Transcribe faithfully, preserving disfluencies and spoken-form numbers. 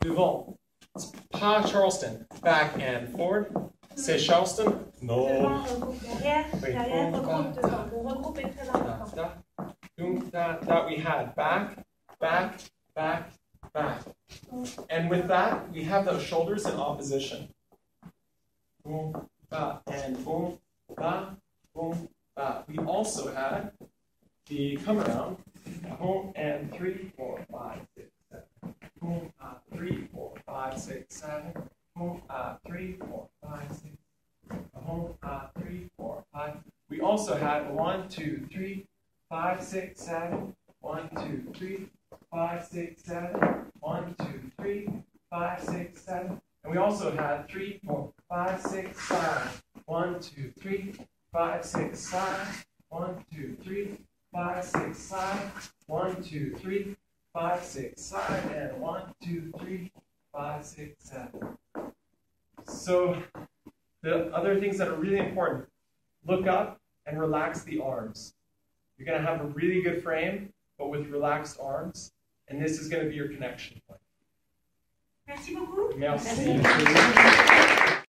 devant. It's pas Charleston. Back and forward. C'est Charleston? No. Derrière, regroupe devant. On regroupe est très important. Donc, that, that we had back, back, back, back. And with that, we have those shoulders in opposition. Boom, ba, and boom, ba, boom, ba. We also had the come around. Boom, and three, four, five, six, seven. Boom, uh, three, four, five, six, seven. Boom, uh, three, four, five, six. Boom, uh, three, four, five. We also had one, two, three, five, six, seven. One, two, three, five, six, seven. One, two, three, five, six, seven. And we also had three, four, five, six, five. One, two, three, five, six, five. One, two, three, five, six, five. One, two, three, five, six, five. And one, two, three, five, six, seven. So the other things that are really important, look up and relax the arms. You're going to have a really good frame, but with relaxed arms. And this is going to be your connection point. Merci beaucoup. Merci.